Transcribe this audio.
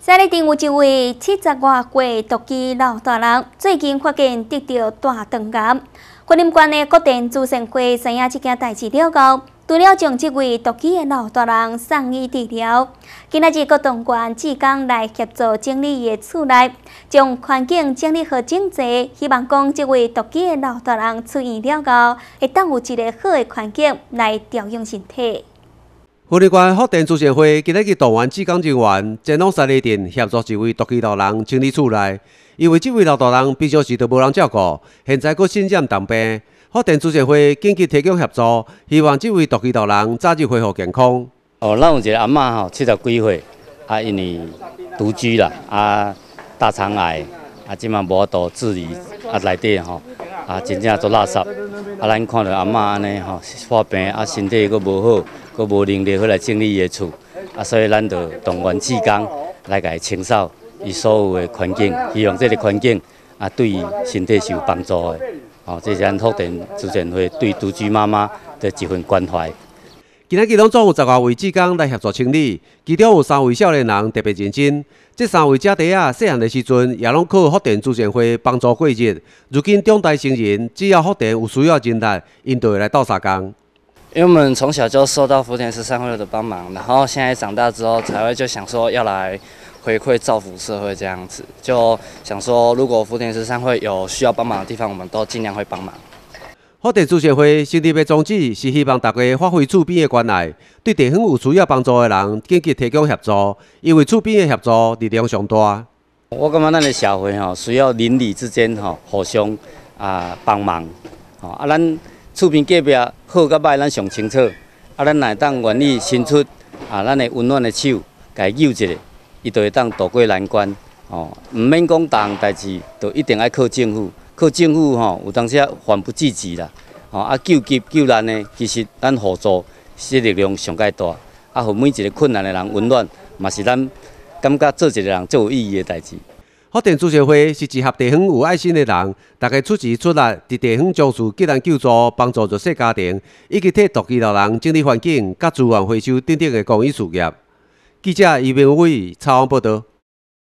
西里镇有一位70外岁独居老大人，最近发现得到大肠癌。云林县的国电慈善会知影这件代志了后，除了将这位独居的老大人送医治疗，今仔日国动县志工来协助整理伊的厝内，将环境整理好整齐，希望讲这位独居的老大人出院了后，会当有一个好的环境来调养身体。 云林县福电慈善会今日去动员志工人员前往西里镇协助一位独居老人整理厝内，因为这位老大人平常时都无人照顾，现在佫身染重病。福电慈善会紧急提供协助，希望这位独居老人早日恢复健康。 咱有一个阿嬷吼，70几岁，因为独居啦，大肠癌，即马无法度治理，内底吼，真正做垃圾。咱看到阿嬷安尼吼，发病，身体佫无好。 佫无能力来整理伊个厝，所以咱就动员志工来甲伊清扫伊所有的环境，希望这个环境对伊身体是有帮助的。这是咱福电慈善会对独居妈妈的一份关怀。 今仔日拢总有10外位志工来协助清理，其中有3位少年人特别认真。这3位姐弟仔细汉的时阵也拢靠福电慈善会帮助过日，如今长大成人，只要福电有需要人力，因就会来斗相共。 因为我们从小就受到福田慈善会的帮忙，然后现在长大之后才会就想说要来回馈造福社会这样子，就想说如果福田慈善会有需要帮忙的地方，我们都尽量会帮忙。 福电慈善会成立的宗旨是希望大家发挥厝边的关爱，对地方有需要帮助的人紧急提供协助，因为厝边的协助力量上大。 我感觉咱的社会需要邻里之间互相帮忙，咱。 厝边隔壁好甲歹，咱上清楚。咱若当愿意伸出咱的温暖的手，甲伊救一下，伊就会当渡过难关。唔免讲大项代志，就一定爱靠政府。靠政府有当时患不济急啦。救急救难的，其实咱互助是力量上介大。互每一个困难的人温暖，嘛是咱感觉做一个人最有意义的代志。 福电慈善会是集合地方有爱心的人，大家出钱出力，伫地方将事急难救助，帮助弱势家庭，以及替独居老人整理环境、甲资源回收等等的公益事业。记者余明伟采访报道。